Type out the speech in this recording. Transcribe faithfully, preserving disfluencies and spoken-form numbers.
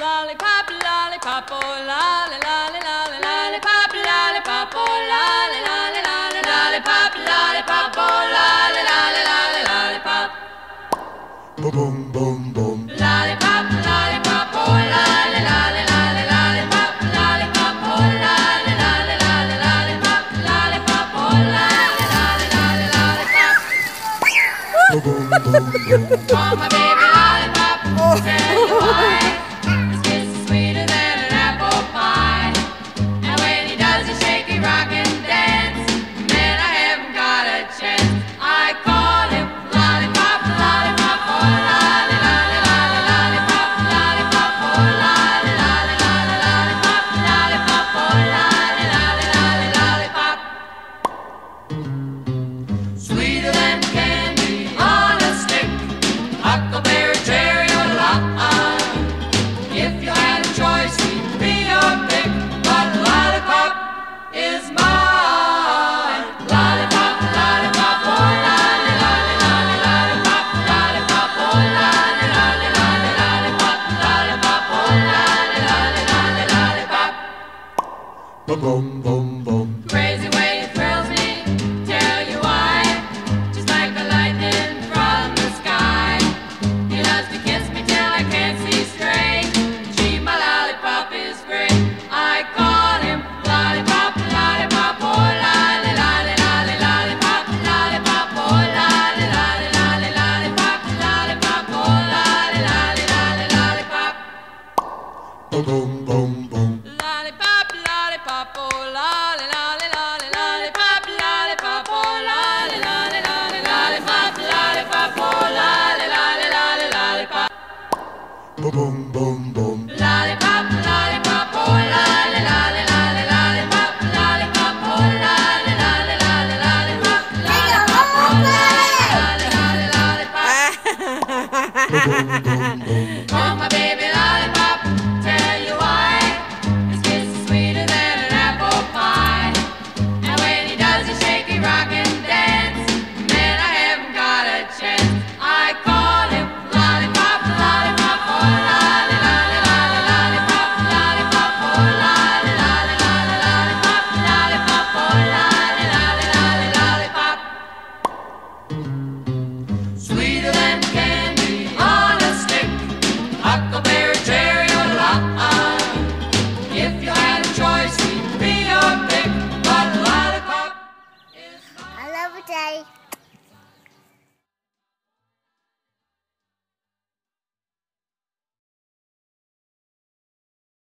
lollipop, lollipop, oh lolly, lolly, lolly, lollipop, lollipop, oh lolly, lolly, lolly, lollipop, lollipop, oh lolly, lolly, lolly, lollipop. Boom, boom, boom. Lollipop, lollipop, oh lolly, lolly, lolly, lollipop, lollipop, oh lolly, lolly, lolly, lollipop, lollipop, oh lolly, lolly, lolly, lollipop. Boom, boom, boom, boom. Oh my baby lollipop, tell you why. His kiss is sweeter than an apple pie. And when he does a shaky rock and dance, man, I haven't got a chance. I call him lollipop, lollipop, oh lolly, lolly, lolly, lollipop, lollipop, oh lolly, lolly, lolly, lollipop, lollipop, oh lolly, lolly, lolly, lollipop. Sweeter than candy on a stick, huckleberry, cherry, or lime. If you had a choice, he'd be your pick, but lollipop is mine. Lollipop, lollipop, oh lolly, lolly, lolly, lollipop, lollipop, oh lolly, lolly, lolly, lollipop, lollipop, oh lolly, lolly, lolly, lollipop. Boom, boom, boom. Crazy way he thrills me, tell you why. Just like the lightning from the sky. He loves to kiss me till I can't see straight. Gee, my lollipop is great. I call him lollipop, lollipop, oh lolly, lolly, lolly, lollipop, lollipop, oh lolly, lolly, lolly, lollipop, lollipop, oh lolly, lolly, lolly, lollipop. Boom, boom, boom. Lollipop, lollipop, oh lolly, lolly, lolly, lollipop, lollipop, oh lolly, lolly, lolly, lollipop, lollipop, oh lolly, lolly, lolly, lollipop. Boom, boom, boom. Lollipop, lollipop, oh lolly, lolly, lolly, lollipop, lollipop, oh lolly, lolly, lolly, lollipop, lollipop, oh lolly, lolly, lolly, lollipop. Boom, boom, boom.